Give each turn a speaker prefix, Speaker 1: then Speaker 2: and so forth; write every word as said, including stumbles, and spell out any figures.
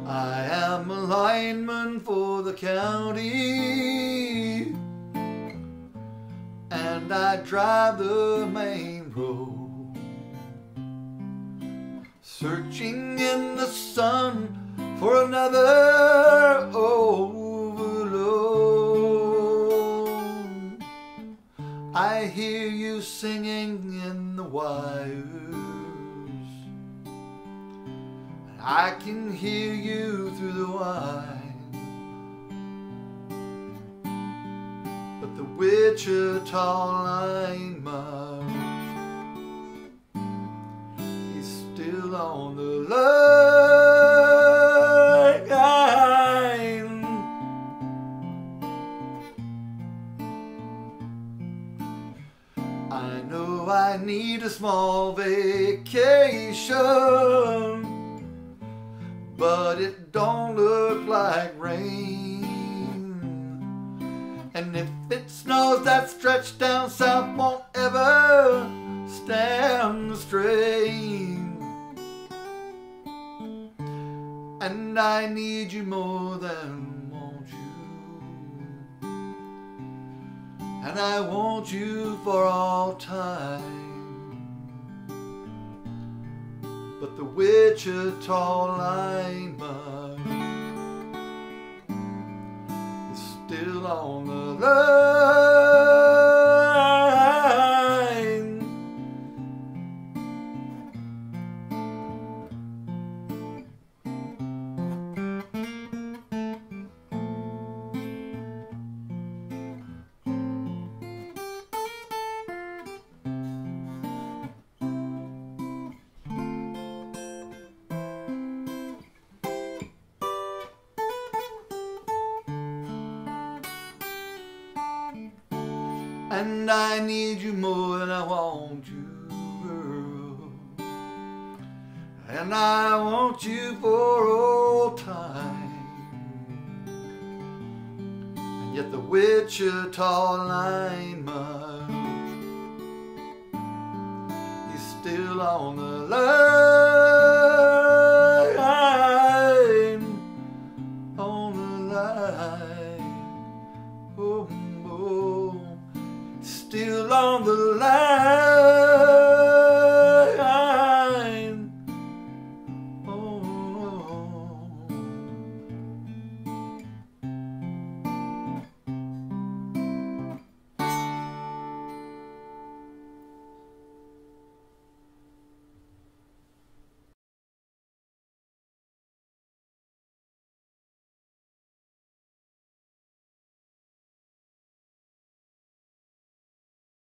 Speaker 1: I am a lineman for the county, and I drive the main road, searching in the sun for another overload. I hear you singing in the wires, I can hear you through the wine, but the Wichita Lineman, he's still on the line. I know I need a small vacation, but it don't look like rain. And if it snows, that stretch down south won't ever stand the strain. And I need you more than want you, and I want you for all time. But the Wichita Lineman is still on the line. And I need you more than I want you, girl. And I want you for all time. And yet the Wichita Lineman, he's still on the line.